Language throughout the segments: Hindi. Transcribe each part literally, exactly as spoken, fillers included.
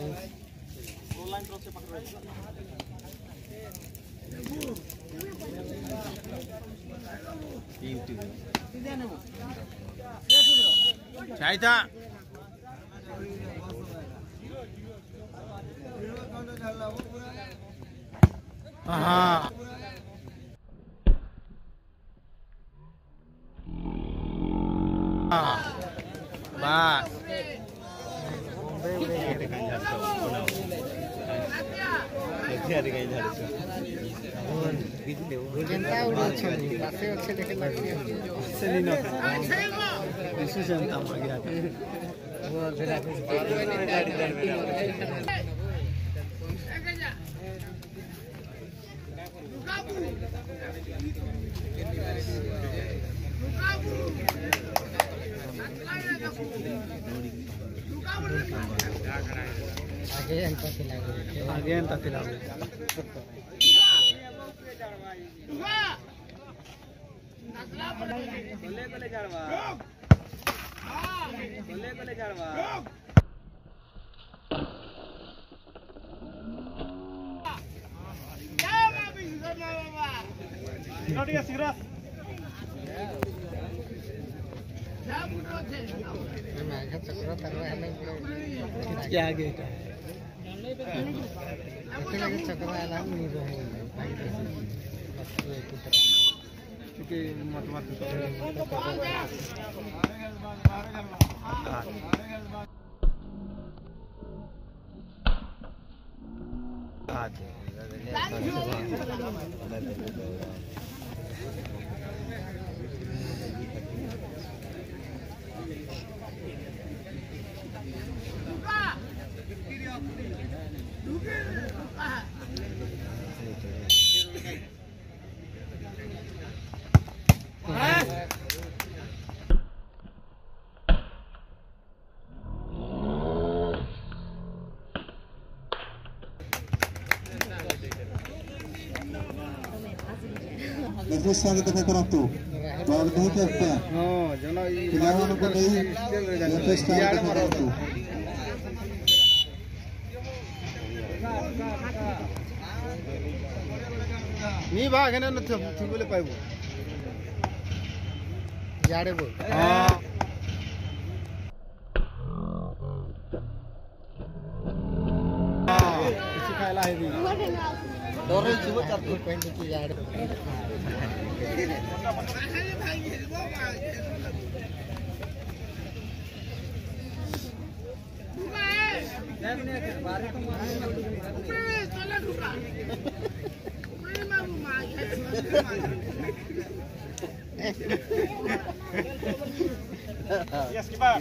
चाहता हाँ बस जनता आगे अंत तिलावे आगे अंत तिलावे कोले कोले जाड़वा कोले कोले जाड़वा क्या बाबी सुना बाबा नोटिया सिरस क्या आगे का चक्र नहीं रहे क्योंकि मत मत Terus lagi kita keratu, baru nih kita. Oh, jangan ini. Jangan lupa ini. Terus kita keratu. Ni bah, kena nak tu tu boleh payu. Jade bu. Ah. Ah, isi kalah ini. Dorang cuba cakap poin itu jade. Yes, kibar.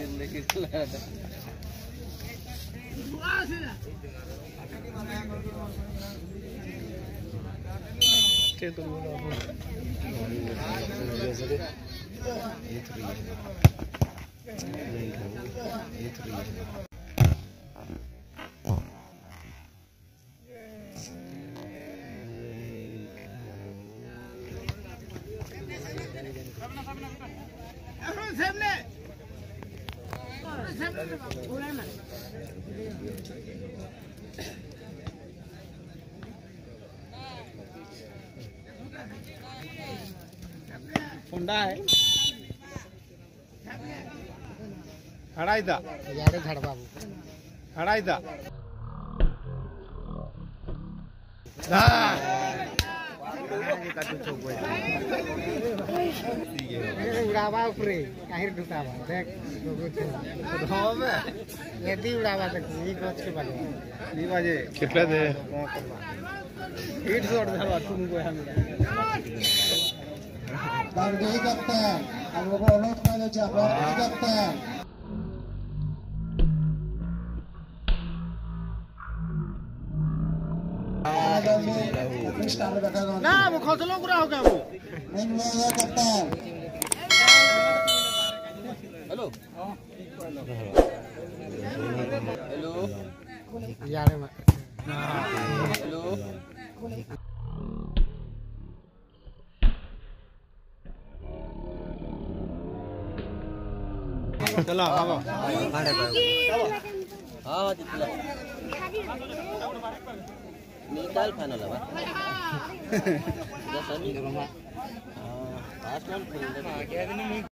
Itu Honda है खड़ा इधर यारे झड़ बाबू खड़ा इधर हाँ उड़ावा ऊपरे काहे ढुकावा देख लोगो छे होवे यदि उड़ावा तक ई गछ के बाले ई बाजे कितना दे ईट छोड़ देवा तुम को हम Bagi kapten, aku boleh kalau jawab kapten. ना वो खसलों पूरा हो गया वो नहीं है kapten. हेलो हेलो यार हेलो चलो आओ हाँ जितला निकाल फाइनल है बा दस आदमी हाँ पाँच राउंड खेल